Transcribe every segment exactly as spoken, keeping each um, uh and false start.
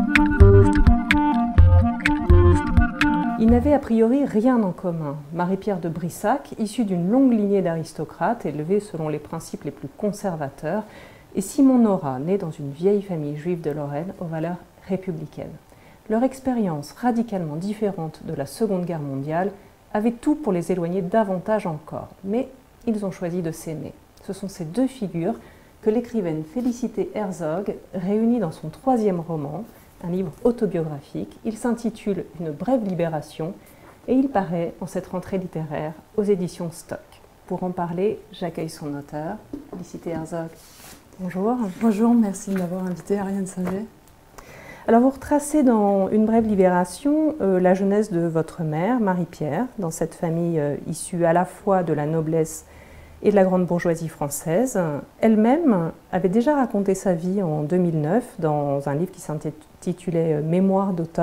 Ils n'avaient a priori rien en commun. Marie-Pierre de Brissac, issue d'une longue lignée d'aristocrates élevés selon les principes les plus conservateurs, et Simon Nora, né dans une vieille famille juive de Lorraine aux valeurs républicaines. Leur expérience radicalement différente de la Seconde Guerre mondiale avait tout pour les éloigner davantage encore, mais ils ont choisi de s'aimer. Ce sont ces deux figures que l'écrivaine Félicité Herzog réunit dans son troisième roman, un livre autobiographique. Il s'intitule « Une brève libération » et il paraît en cette rentrée littéraire aux éditions Stock. Pour en parler, j'accueille son auteur, Félicité Herzog. Bonjour. Bonjour, merci de m'avoir invitée, Ariane Singer. Alors vous retracez dans Une brève libération euh, la jeunesse de votre mère, Marie-Pierre, dans cette famille euh, issue à la fois de la noblesse et de la grande bourgeoisie française. Elle-même avait déjà raconté sa vie en deux mille neuf dans un livre qui s'intitulait « Mémoires d'automne »,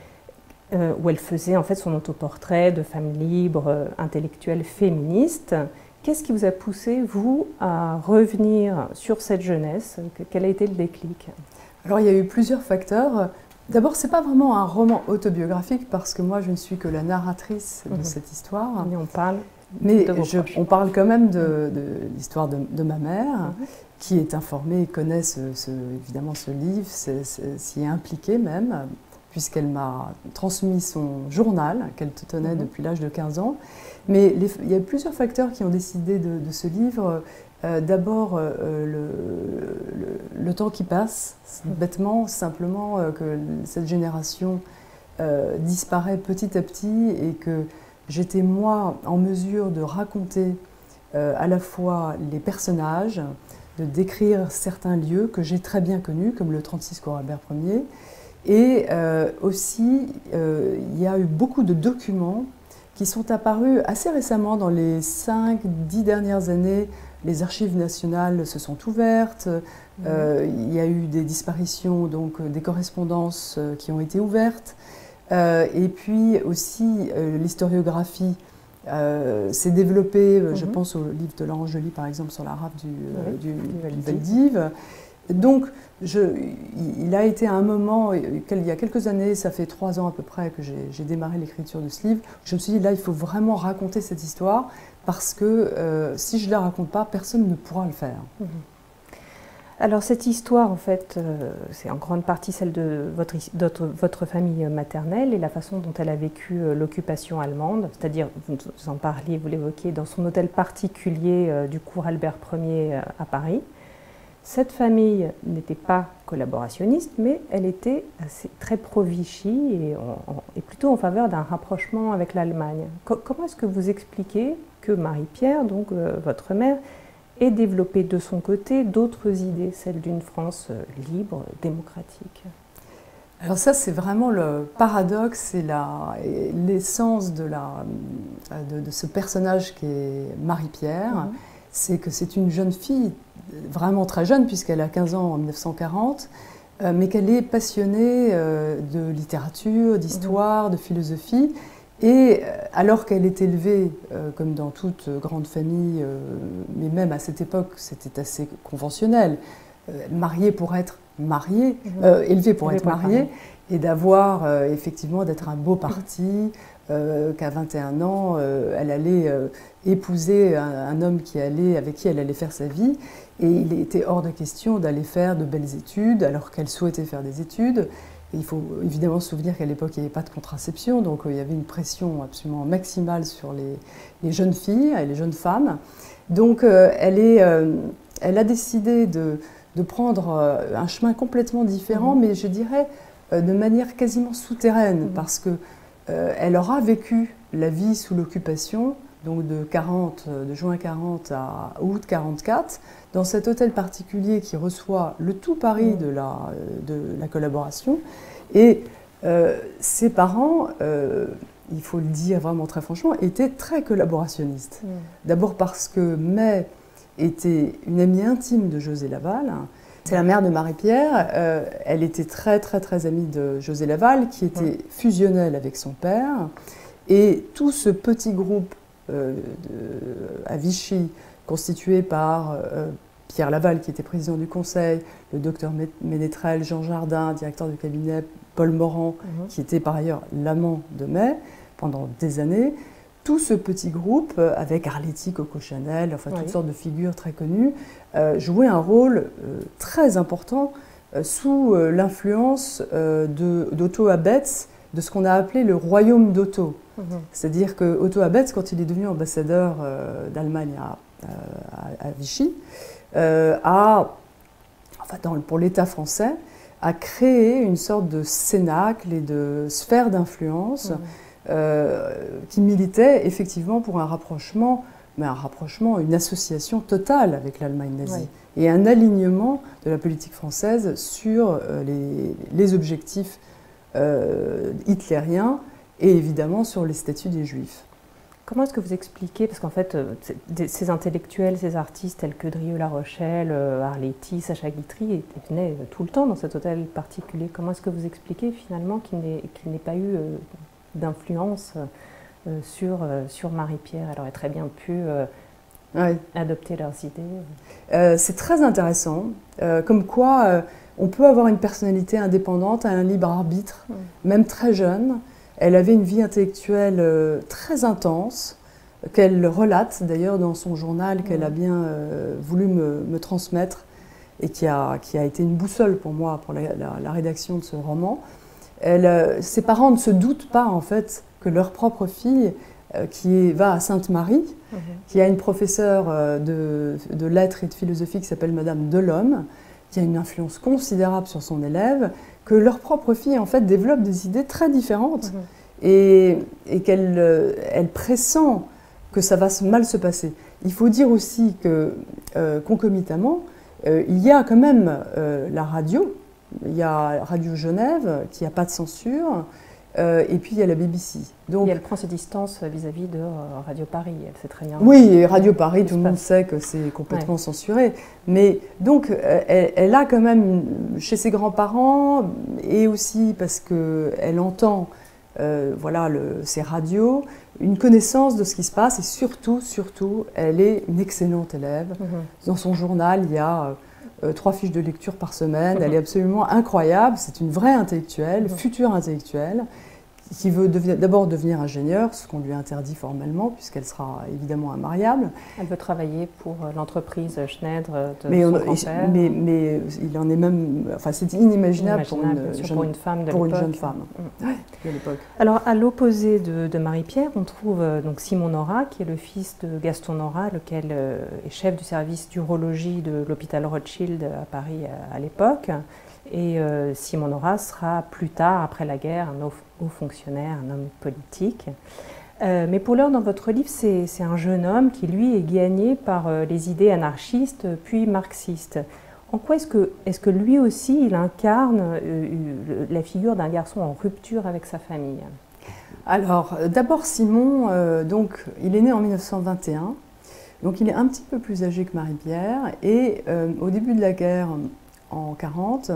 euh, où elle faisait en fait son autoportrait de femme libre, euh, intellectuelle, féministe. Qu'est-ce qui vous a poussé, vous, à revenir sur cette jeunesse? Quel a été le déclic? Alors, il y a eu plusieurs facteurs. D'abord, ce n'est pas vraiment un roman autobiographique parce que moi, je ne suis que la narratrice de mmh. cette histoire. Et on parle Mais de vos je, proches. on parle quand même de, de l'histoire de, de ma mère, mmh. qui est informée, connaît ce, ce, évidemment ce livre, s'y est impliquée même, puisqu'elle m'a transmis son journal qu'elle tenait mmh. depuis l'âge de quinze ans. Mais les, il y a plusieurs facteurs qui ont décidé de, de ce livre. Euh, D'abord, euh, le, le, le temps qui passe, bêtement, simplement euh, que cette génération euh, disparaît petit à petit et que j'étais, moi, en mesure de raconter euh, à la fois les personnages, de décrire certains lieux que j'ai très bien connus, comme le trente-six cours Albert premier. Et euh, aussi, euh, il y a eu beaucoup de documents qui sont apparus assez récemment, dans les cinq dix dernières années. Les archives nationales se sont ouvertes, mmh. euh, il y a eu des disparitions, donc des correspondances qui ont été ouvertes. Euh, et puis aussi, euh, l'historiographie euh, s'est développée, mmh. je pense au livre de Laurent Joly, par exemple, sur la rafle du, oui, du, du Veldiv. Donc, je, il a été à un moment, il y a quelques années, ça fait trois ans à peu près que j'ai démarré l'écriture de ce livre, je me suis dit, là, il faut vraiment raconter cette histoire, parce que euh, si je ne la raconte pas, personne ne pourra le faire. Mmh. Alors cette histoire, en fait, euh, c'est en grande partie celle de votre, de votre famille maternelle et la façon dont elle a vécu euh, l'occupation allemande, c'est-à-dire, vous en parliez, vous l'évoquiez, dans son hôtel particulier euh, du cours Albert premier euh, à Paris. Cette famille n'était pas collaborationniste, mais elle était assez, très pro-Vichy et, et plutôt en faveur d'un rapprochement avec l'Allemagne. Co comment est-ce que vous expliquez que Marie-Pierre, donc euh, votre mère, ait développé de son côté d'autres idées, celles d'une France euh, libre, démocratique? Alors ça, c'est vraiment le paradoxe et l'essence de, la, de, de ce personnage qui est Marie-Pierre. Mmh. C'est que c'est une jeune fille, vraiment très jeune, puisqu'elle a quinze ans en mille neuf cent quarante, euh, mais qu'elle est passionnée euh, de littérature, d'histoire, mmh. de philosophie. Et alors qu'elle est élevée, euh, comme dans toute grande famille, euh, mais même à cette époque, c'était assez conventionnel, euh, mariée pour être mariée, mmh. euh, élevée pour être mariée, et d'avoir euh, effectivement d'être un beau parti, euh, qu'à vingt et un ans, euh, elle allait euh, épouser un, un homme qui allait, avec qui elle allait faire sa vie, et il était hors de question d'aller faire de belles études, alors qu'elle souhaitait faire des études. Et il faut évidemment se souvenir qu'à l'époque, il n'y avait pas de contraception, donc euh, il y avait une pression absolument maximale sur les, les jeunes filles et les jeunes femmes. Donc euh, elle, est, euh, elle a décidé de, de prendre euh, un chemin complètement différent, mmh. mais je dirais euh, de manière quasiment souterraine, mmh. parce que euh, elle aura vécu la vie sous l'occupation, donc de, quarante, de juin quarante à août quarante-quatre, dans cet hôtel particulier qui reçoit le tout Paris de la, de la collaboration. Et euh, ses parents, euh, il faut le dire vraiment très franchement, étaient très collaborationnistes. Mmh. D'abord parce que May était une amie intime de José Laval. C'est la mère de Marie-Pierre. Euh, elle était très très très amie de José Laval, qui était mmh. fusionnel avec son père. Et tout ce petit groupe euh, de, à Vichy, constitué par euh, Pierre Laval, qui était président du Conseil, le docteur Ménétrel, Jean Jardin, directeur du cabinet, Paul Morand, mmh. qui était par ailleurs l'amant de May pendant des années. Tout ce petit groupe, avec Arletty, Coco Chanel, enfin toutes oui. sortes de figures très connues, euh, jouait un rôle euh, très important euh, sous euh, l'influence euh, d'Otto Abetz, de ce qu'on a appelé le royaume d'Otto. Mmh. C'est-à-dire que Otto Abetz, quand il est devenu ambassadeur euh, d'Allemagne à, à, à Vichy, euh, a, enfin dans, pour l'État français, a créé une sorte de cénacle et de sphère d'influence mmh. euh, qui militait effectivement pour un rapprochement, mais un rapprochement, une association totale avec l'Allemagne nazie oui. et un alignement de la politique française sur euh, les, les objectifs euh, hitlériens et évidemment sur les statuts des Juifs. Comment est-ce que vous expliquez, parce qu'en fait, ces intellectuels, ces artistes tels que Drieux-La Rochelle, Arletty, Sacha Guitry, ils venaient tout le temps dans cet hôtel particulier. Comment est-ce que vous expliquez finalement qu'il n'ait qu'il n'ait pas eu d'influence sur, sur Marie-Pierre? Elle aurait très bien pu ouais. adopter leurs idées. Euh, C'est très intéressant, euh, comme quoi euh, on peut avoir une personnalité indépendante, un libre arbitre, mmh. même très jeune. Elle avait une vie intellectuelle euh, très intense, qu'elle relate d'ailleurs dans son journal, qu'elle a bien euh, voulu me, me transmettre et qui a, qui a été une boussole pour moi pour la, la, la rédaction de ce roman. Elle, euh, ses parents ne se doutent pas en fait que leur propre fille, euh, qui est, va à Sainte-Marie, mmh. qui a une professeure euh, de, de lettres et de philosophie qui s'appelle Madame Delhomme, qui a une influence considérable sur son élève, que leur propre fille en fait développe des idées très différentes mmh. et, et qu'elle euh, elle pressent que ça va mal se passer. Il faut dire aussi que euh, concomitamment, euh, il y a quand même euh, la radio, il y a Radio Genève qui n'a pas de censure, euh, et puis il y a la B B C. Donc, et elle prend ses distances vis-à-vis de Radio Paris, elle sait très bien. Oui, et Radio Paris, tout le monde sait que c'est complètement ouais. censuré. Mais donc, elle, elle a quand même, chez ses grands-parents, et aussi parce qu'elle entend euh, voilà, le, ses radios, une connaissance de ce qui se passe, et surtout, surtout, elle est une excellente élève. Mm-hmm. Dans son journal, il y a euh, trois fiches de lecture par semaine. Mm-hmm. Elle est absolument incroyable. C'est une vraie intellectuelle, mm-hmm. future intellectuelle, qui veut d'abord devenir ingénieure, ce qu'on lui interdit formellement, puisqu'elle sera évidemment immariable. Elle veut travailler pour l'entreprise Schneider de mais son on, grand-père. Mais, mais il en est même... Enfin, c'est inimaginable, inimaginable pour, une sûr, jeune, pour une femme de pour l'époque. Une jeune femme mmh. ouais, de l'époque. Alors, à l'opposé de, de Marie-Pierre, on trouve donc Simon Nora, qui est le fils de Gaston Nora, lequel euh, est chef du service d'urologie de l'hôpital Rothschild à Paris à, à l'époque. Et euh, Simon Nora sera plus tard, après la guerre, un haut, haut fonctionnaire, un homme politique. Euh, mais pour l'heure, dans votre livre, c'est un jeune homme qui, lui, est gagné par euh, les idées anarchistes, puis marxistes. En quoi est-ce que, est-ce que lui aussi, il incarne euh, la figure d'un garçon en rupture avec sa famille? Alors, d'abord, Simon, euh, donc, il est né en mille neuf cent vingt et un, donc il est un petit peu plus âgé que Marie-Pierre, et euh, au début de la guerre, en quarante,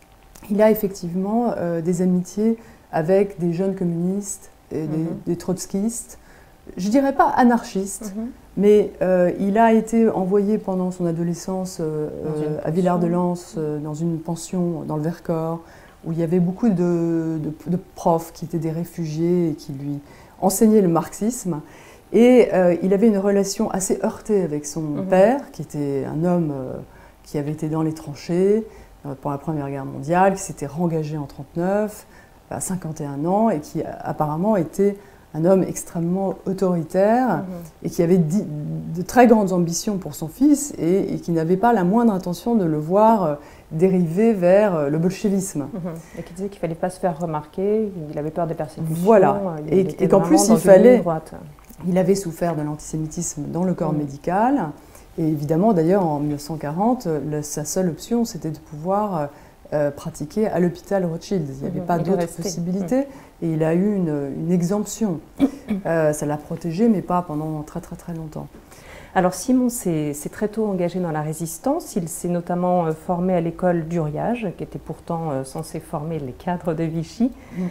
il a effectivement euh, des amitiés avec des jeunes communistes et des, mm-hmm. des trotskistes. Je ne dirais pas anarchistes, mm-hmm. mais euh, il a été envoyé pendant son adolescence euh, euh, à Villard-de-Lans euh, dans une pension dans le Vercors, où il y avait beaucoup de, de, de profs qui étaient des réfugiés et qui lui enseignaient le marxisme. Et euh, il avait une relation assez heurtée avec son mm-hmm. père, qui était un homme euh, qui avait été dans les tranchées euh, pendant la Première Guerre mondiale, qui s'était rengagé en trente-neuf, à cinquante et un ans, et qui apparemment était un homme extrêmement autoritaire mmh. et qui avait dit, de très grandes ambitions pour son fils et, et qui n'avait pas la moindre intention de le voir euh, dériver vers euh, le bolchevisme. Mmh. Et qui disait qu'il ne fallait pas se faire remarquer, il avait peur des persécutions. Voilà, il et, et qu'en plus il fallait... Droite. Il avait souffert de l'antisémitisme dans le corps mmh. médical, et évidemment d'ailleurs en mille neuf cent quarante, le, sa seule option c'était de pouvoir... Euh, pratiqué à l'hôpital Rothschild. Il n'y avait mmh, pas d'autres possibilités mmh. et il a eu une, une exemption. euh, ça l'a protégé, mais pas pendant très très très longtemps. Alors Simon s'est très tôt engagé dans la résistance. Il s'est notamment euh, formé à l'école d'Uriage, qui était pourtant euh, censée former les cadres de Vichy. Mmh.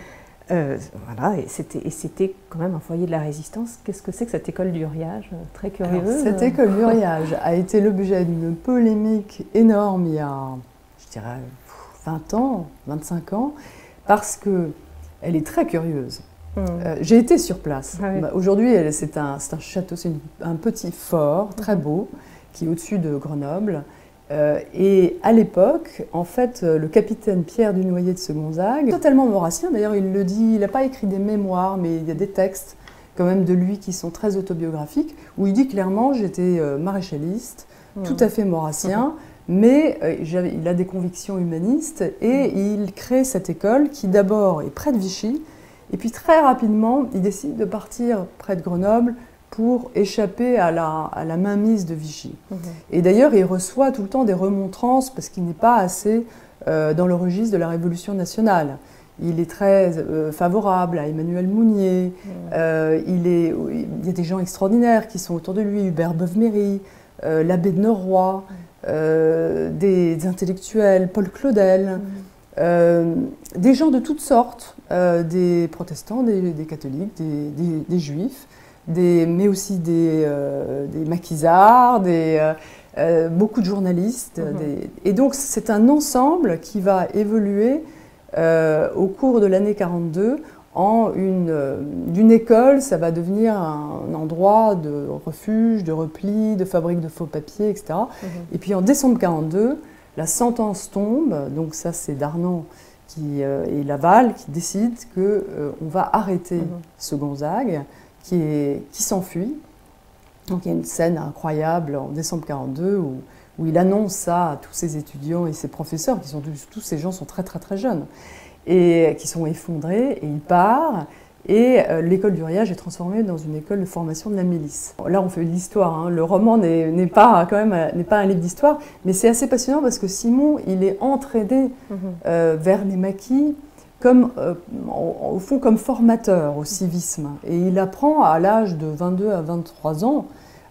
Euh, voilà, et c'était quand même un foyer de la résistance. Qu'est-ce que c'est que cette école d'Uriage? Très curieuse. Alors, cette école d'Uriage a été l'objet d'une polémique énorme il y a, je dirais, vingt ans, vingt-cinq ans, parce qu'elle est très curieuse. Mmh. Euh, J'ai été sur place. Ah oui. Aujourd'hui, c'est un, un château, c'est un petit fort très beau qui est au-dessus de Grenoble. Euh, et à l'époque, en fait, le capitaine Pierre Dunoyer de Segonzague, totalement maurassien, d'ailleurs il le dit, il n'a pas écrit des mémoires, mais il y a des textes quand même de lui qui sont très autobiographiques, où il dit clairement j'étais euh, maréchaliste, mmh. tout à fait maurassien, mmh. mais euh, il a des convictions humanistes, et mmh. il crée cette école qui d'abord est près de Vichy, et puis très rapidement, il décide de partir près de Grenoble, pour échapper à la, à la mainmise de Vichy. Mmh. Et d'ailleurs, il reçoit tout le temps des remontrances parce qu'il n'est pas assez euh, dans le registre de la Révolution nationale. Il est très euh, favorable à Emmanuel Mounier, mmh. euh, il, est, il y a des gens extraordinaires qui sont autour de lui, Hubert Beuve-Méry, euh, l'abbé de Norroy, mmh. euh, des, des intellectuels, Paul Claudel, mmh. euh, des gens de toutes sortes, euh, des protestants, des, des catholiques, des, des, des juifs, Des, mais aussi des, euh, des maquisards, des, euh, euh, beaucoup de journalistes. Mmh. Des, et donc c'est un ensemble qui va évoluer euh, au cours de l'année quarante-deux en une, euh, d'une école, ça va devenir un endroit de refuge, de repli, de fabrique de faux papiers, et cetera. Mmh. Et puis en décembre quarante-deux, la sentence tombe, donc ça c'est Darnan qui, euh, et Laval qui décident qu'on euh, va arrêter mmh. Segonzague, qui, est, qui s'enfuit. Donc il y a une scène incroyable en décembre quarante-deux où, où il annonce ça à tous ses étudiants et ses professeurs, qui sont tous, tous ces gens sont très très très jeunes, et qui sont effondrés, et il part, et euh, l'école d'Uriage est transformée dans une école de formation de la milice. Là on fait de l'histoire, hein. Le roman n'est pas, quand même, n'est pas un livre d'histoire, mais c'est assez passionnant parce que Simon, il est entraîné mmh. euh, vers les maquis, Comme, euh, au fond comme formateur au civisme. Et il apprend à l'âge de vingt-deux à vingt-trois ans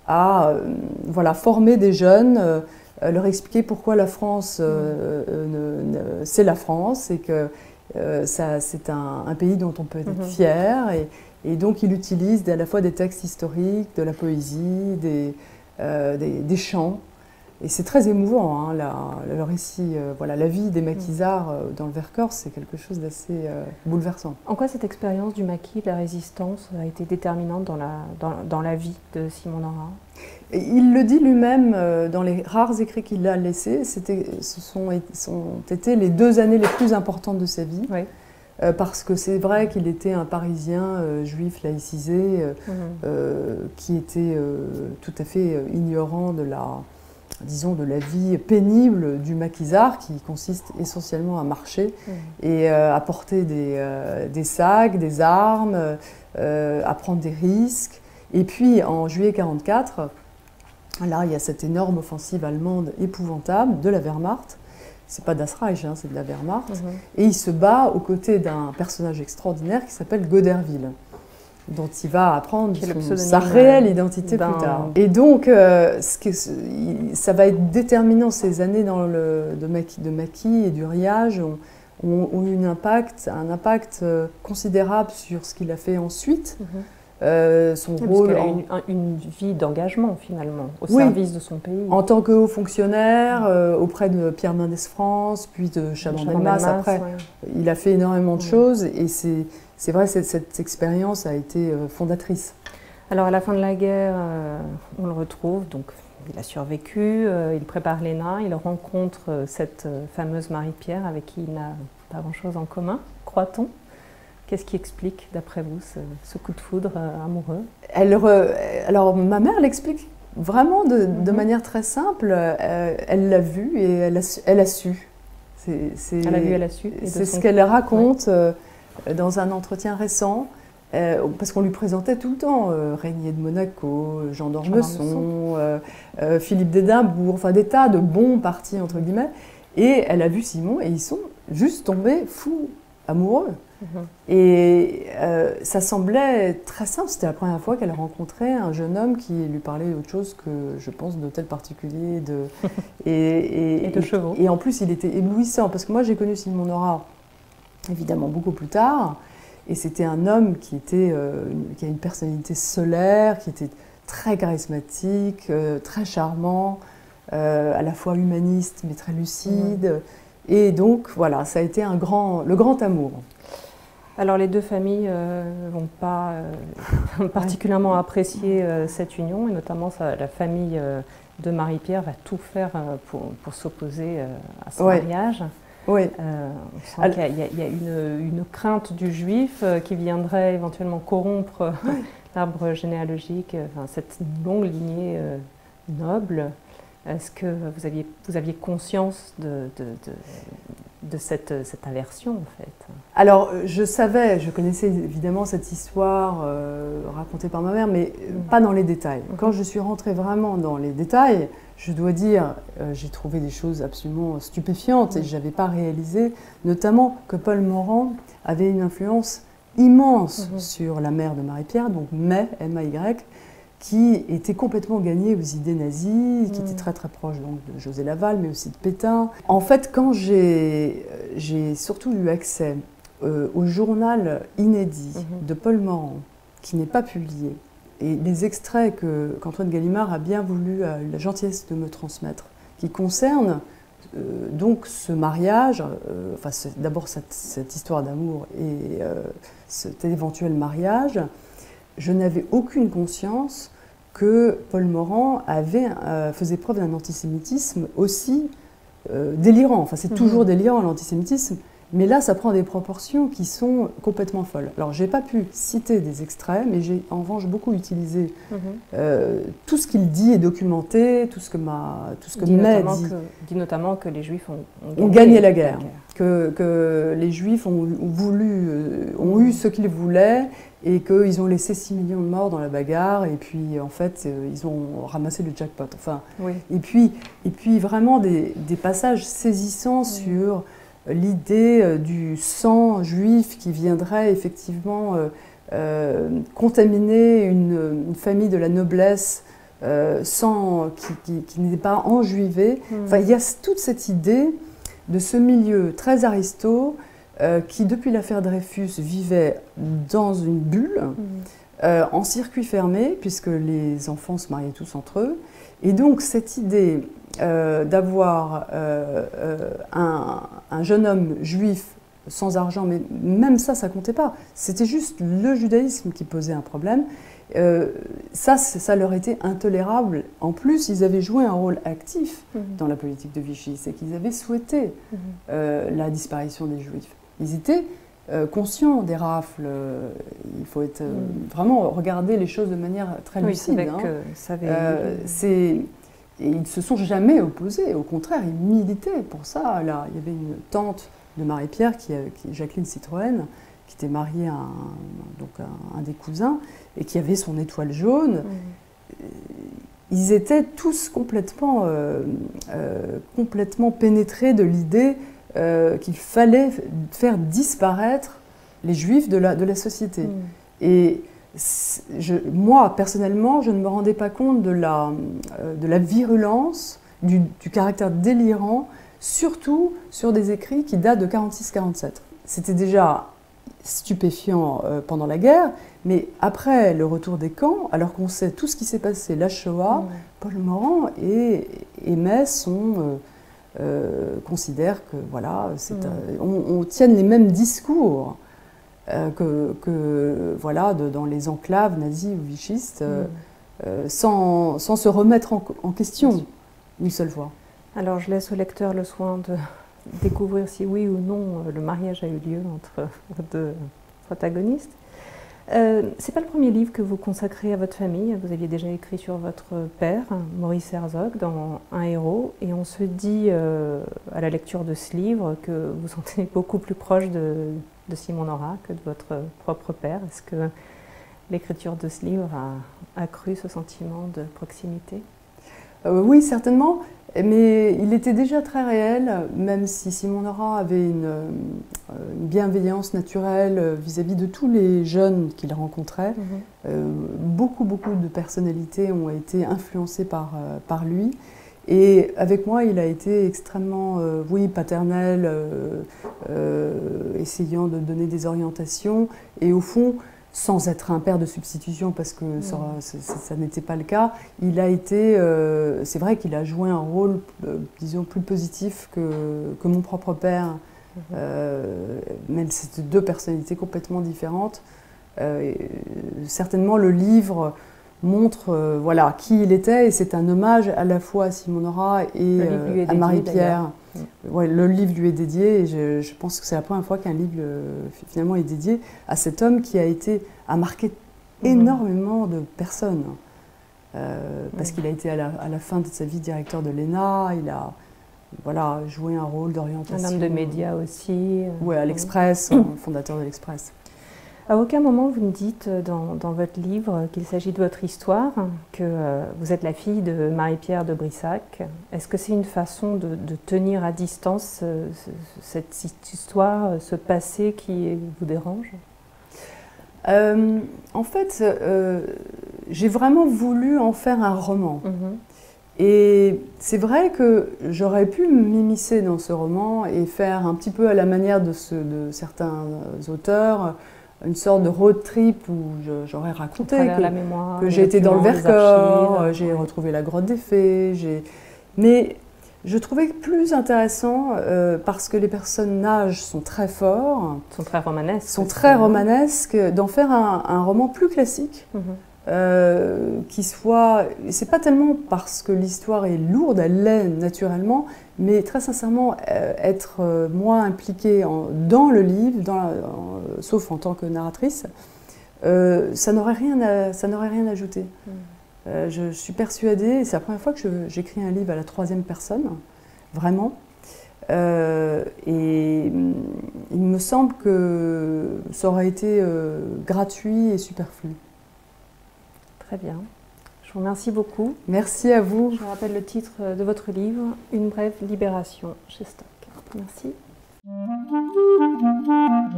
à euh, voilà, former des jeunes, euh, leur expliquer pourquoi la France, euh, euh, c'est la France, et que euh, c'est un, un pays dont on peut être mm-hmm. fier. Et, et donc il utilise à la fois des textes historiques, de la poésie, des, euh, des, des chants. Et c'est très émouvant, hein, la, le récit, euh, voilà, la vie des maquisards euh, dans le Vercors, c'est quelque chose d'assez euh, bouleversant. En quoi cette expérience du maquis, de la résistance, a été déterminante dans la, dans, dans la vie de Simon Nora? Et il le dit lui-même euh, dans les rares écrits qu'il a laissés, ce sont, sont été les deux années les plus importantes de sa vie. Oui. Euh, parce que c'est vrai qu'il était un Parisien euh, juif laïcisé, euh, mmh. euh, qui était euh, tout à fait euh, ignorant de la... disons, de la vie pénible du maquisard, qui consiste essentiellement à marcher mmh. et euh, à porter des, euh, des sacs, des armes, euh, à prendre des risques. Et puis, en juillet quarante-quatre, là, il y a cette énorme offensive allemande épouvantable de la Wehrmacht. C'est pas das Reich, hein, c'est de la Wehrmacht. Mmh. Et il se bat aux côtés d'un personnage extraordinaire qui s'appelle Goderville, dont il va apprendre son, sa réelle identité plus tard. Et donc, euh, ce que, ça va être déterminant, ces années dans le, de, maquis, de maquis et d'Uriage ont, ont, ont eu un impact, un impact euh, considérable sur ce qu'il a fait ensuite. Mm-hmm. euh, son oui, rôle parce en... a une, une vie d'engagement, finalement, au oui, service de son pays. En tant que haut fonctionnaire, euh, auprès de Pierre Mendès France, puis de Chaban-Delmas, après. Ouais. Il a fait énormément de ouais. choses, et c'est... C'est vrai, cette, cette expérience a été euh, fondatrice. Alors, à la fin de la guerre, euh, on le retrouve, donc il a survécu, euh, il prépare l'E N A, il rencontre euh, cette euh, fameuse Marie-Pierre avec qui il n'a pas grand-chose en commun, croit-on. Qu'est-ce qui explique, d'après vous, ce, ce coup de foudre euh, amoureux? Elle re... Alors, ma mère l'explique vraiment de, mm-hmm. de manière très simple. Euh, elle l'a vu et elle a su. Elle a, su. C'est, c'est... Elle a vu, elle a su. C'est son... ce qu'elle raconte. Ouais. Euh, dans un entretien récent, euh, parce qu'on lui présentait tout le temps euh, Régnier de Monaco, Jean d'Ormesson, euh, euh, Philippe d'Édimbourg, enfin des tas de bons partis, entre guillemets, et elle a vu Simon, et ils sont juste tombés fous, amoureux. Mm-hmm. Et euh, ça semblait très simple, c'était la première fois qu'elle rencontrait un jeune homme qui lui parlait d'autre chose que, je pense, d'hôtel particulier, de, et, et, et de et, chevaux. Et en plus, il était éblouissant, parce que moi j'ai connu Simon Nora évidemment beaucoup plus tard, Et c'était un homme qui, était, euh, qui a une personnalité solaire, qui était très charismatique, euh, très charmant, euh, à la fois humaniste mais très lucide. Mmh. Et donc voilà, ça a été un grand, le grand amour. Alors les deux familles ne euh, vont pas euh, particulièrement ouais. apprécier euh, cette union, et notamment ça, la famille euh, de Marie-Pierre va tout faire euh, pour, pour s'opposer euh, à ce ouais. mariage. Oui. Euh, on sent Alors, qu'il y a, il y a une, une crainte du juif euh, qui viendrait éventuellement corrompre euh, ouais. l'arbre généalogique, euh, enfin, cette longue lignée euh, noble. Est-ce que vous aviez, vous aviez conscience de, de, de, de cette, cette aversion, en fait? Alors, je savais, je connaissais évidemment cette histoire euh, racontée par ma mère, mais mmh. pas dans les détails. Mmh. Quand je suis rentrée vraiment dans les détails, je dois dire, euh, j'ai trouvé des choses absolument stupéfiantes mmh. et je n'avais pas réalisé, notamment que Paul Morand avait une influence immense mmh. sur la mère de Marie-Pierre, donc May, M A Y, qui était complètement gagnée aux idées nazies, qui mmh. était très très proche donc, de José Laval, mais aussi de Pétain. En fait, quand j'ai surtout eu accès euh, au journal inédit mmh. de Paul Morand, qui n'est pas publié, et les extraits qu'Antoine Gallimard a bien voulu, a eu la gentillesse de me transmettre, qui concernent euh, donc ce mariage, euh, enfin d'abord cette, cette histoire d'amour et euh, cet éventuel mariage, je n'avais aucune conscience que Paul Morand avait, euh, faisait preuve d'un antisémitisme aussi euh, délirant. Enfin, c'est mmh. toujours délirant l'antisémitisme, mais là, ça prend des proportions qui sont complètement folles. Alors, je n'ai pas pu citer des extraits, mais j'ai en revanche beaucoup utilisé mmh. euh, tout ce qu'il dit est documenté, tout ce que ma, tout ce que May dit. Que, dit notamment que les Juifs ont, ont, ont gagné, gagné la guerre, la guerre. Que, que les Juifs ont, ont voulu, euh, ont mmh. eu ce qu'ils voulaient, et qu'ils ont laissé six millions de morts dans la bagarre, et puis en fait, euh, ils ont ramassé le jackpot. Enfin, oui. et, puis, et puis vraiment des, des passages saisissants oui. sur l'idée euh, du sang juif qui viendrait effectivement euh, euh, contaminer une, une famille de la noblesse euh, sans, qui, qui, qui n'est pas enjuivée. Mm. Enfin, il y a toute cette idée de ce milieu très aristo, Euh, qui, depuis l'affaire Dreyfus, vivait dans une bulle, mmh. euh, en circuit fermé, puisque les enfants se mariaient tous entre eux. Et donc, cette idée euh, d'avoir euh, euh, un, un jeune homme juif sans argent, mais même ça, ça ne comptait pas. C'était juste le judaïsme qui posait un problème. Euh, ça, ça leur était intolérable. En plus, ils avaient joué un rôle actif mmh. dans la politique de Vichy. C'est qu'ils avaient souhaité mmh. euh, la disparition des Juifs. Ils étaient euh, conscients des rafles. Euh, il faut être, euh, mmh. vraiment regarder les choses de manière très oui, lucide. Avec, hein. euh, ça avait... euh, et ils ne se sont jamais opposés. Au contraire, ils militaient pour ça. Là, il y avait une tante de Marie-Pierre, qui, qui, Jacqueline Citroën, qui était mariée à un, donc un, un des cousins, et qui avait son étoile jaune. Mmh. Ils étaient tous complètement, euh, euh, complètement pénétrés de l'idée Euh, qu'il fallait faire disparaître les Juifs de la, de la société. Mmh. Et je, moi, personnellement, je ne me rendais pas compte de la, euh, de la virulence, du, du caractère délirant, surtout sur des écrits qui datent de quarante-six quarante-sept. C'était déjà stupéfiant euh, pendant la guerre, mais après le retour des camps, alors qu'on sait tout ce qui s'est passé, la Shoah, mmh. Paul Morand et, et May sont... Euh, Euh, considère que voilà, mmh. euh, on, on tienne les mêmes discours euh, que, que voilà, de, dans les enclaves nazies ou vichistes, euh, mmh. euh, sans, sans se remettre en, en question mmh. une seule fois. Alors je laisse au lecteur le soin de découvrir si oui ou non le mariage a eu lieu entre deux protagonistes. Euh, c'est pas le premier livre que vous consacrez à votre famille. Vous aviez déjà écrit sur votre père, Maurice Herzog, dans Un héros, et on se dit euh, à la lecture de ce livre que vous sentez beaucoup plus proche de, de Simon Nora que de votre propre père. Est-ce que l'écriture de ce livre a accru ce sentiment de proximité? euh, Oui, certainement, mais il était déjà très réel, même si Simon Nora avait une, une bienveillance naturelle vis-à-vis de tous les jeunes qu'il rencontrait. Mmh. Euh, beaucoup, beaucoup de personnalités ont été influencées par, par lui. Et avec moi, il a été extrêmement, euh, oui, paternel, euh, euh, essayant de donner des orientations. Et au fond, sans être un père de substitution, parce que mmh. ça, ça, ça n'était pas le cas, il a été, euh, c'est vrai qu'il a joué un rôle, euh, disons, plus positif que, que mon propre père. Mmh. Euh, même si c'était deux personnalités complètement différentes. Euh, certainement, le livre montre euh, voilà, qui il était, et c'est un hommage à la fois à Simon Nora et euh, à Marie-Pierre. Mmh. Ouais, le livre lui est dédié, et je, je pense que c'est la première fois qu'un livre euh, finalement est dédié à cet homme qui a été a marqué mmh. énormément de personnes, euh, parce mmh. qu'il a été à la, à la fin de sa vie directeur de l'E N A, il a voilà, joué un rôle d'orientation. Un homme de médias aussi. Oui, à l'Express, mmh. fondateur de l'Express. À aucun moment vous ne dites dans, dans votre livre qu'il s'agit de votre histoire, que euh, vous êtes la fille de Marie-Pierre de Brissac. Est-ce que c'est une façon de, de tenir à distance euh, cette, cette histoire, ce passé qui vous dérange? euh, En fait, euh, j'ai vraiment voulu en faire un roman. Mm-hmm. Et c'est vrai que j'aurais pu m'immiscer dans ce roman et faire un petit peu à la manière de, ce, de certains auteurs, une sorte de road trip où j'aurais raconté que, que j'ai été dans le Vercors, j'ai ouais. retrouvé la grotte des fées, mais je trouvais plus intéressant euh, parce que les personnages sont très forts, sont très romanesques, sont très romanesques, d'en faire un, un roman plus classique. Mm-hmm. Euh, qui soit, c'est pas tellement parce que l'histoire est lourde, elle l'est naturellement, mais très sincèrement, euh, être euh, moi impliquée en, dans le livre, dans la, en, sauf en tant que narratrice, euh, ça n'aurait rien à, ça n'aurait rien ajouté. Mm. Euh, je suis persuadée, c'est la première fois que j'écris un livre à la troisième personne, vraiment, euh, et il me semble que ça aurait été euh, gratuit et superflu. Très bien. Je vous remercie beaucoup. Merci à vous. Je vous rappelle le titre de votre livre, Une brève libération, chez Stock. Merci.